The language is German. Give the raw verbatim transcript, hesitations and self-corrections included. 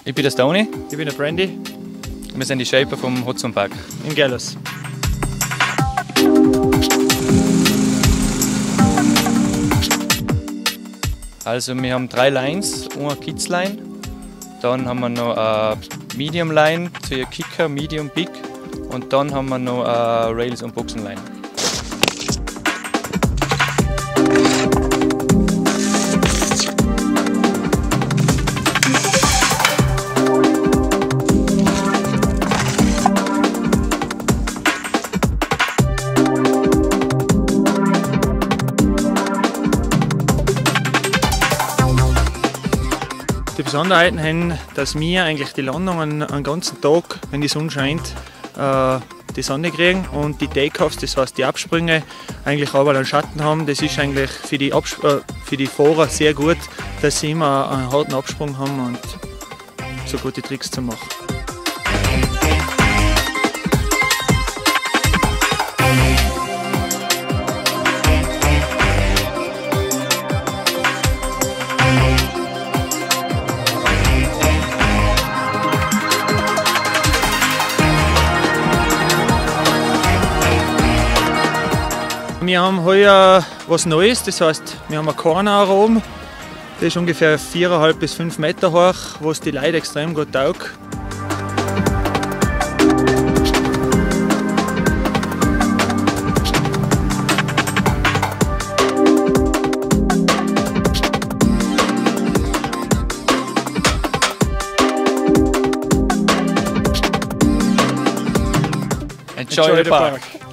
Ich bin der Stony. Ich bin der Brandy. Wir sind die Shaper vom Hudson Park. In Gellers. Also wir haben drei Lines, eine Kids Line, dann haben wir noch eine Medium Line für Kicker, Medium, Big und dann haben wir noch eine Rails und Boxen Line. Die Besonderheiten haben, dass wir eigentlich die Landungen einen ganzen Tag, wenn die Sonne scheint, äh, die Sonne kriegen und die Takeoffs, das heißt die Absprünge, eigentlich aber einen Schatten haben. Das ist eigentlich für die, Absp äh, für die Fahrer sehr gut, dass sie immer einen harten Absprung haben und so gute Tricks zu machen. Wir haben heuer was Neues, das heißt, wir haben ein Corner oben, das ist ungefähr viereinhalb bis fünf Meter hoch, was die Leute extrem gut taugt. Enjoy, Enjoy the park. park.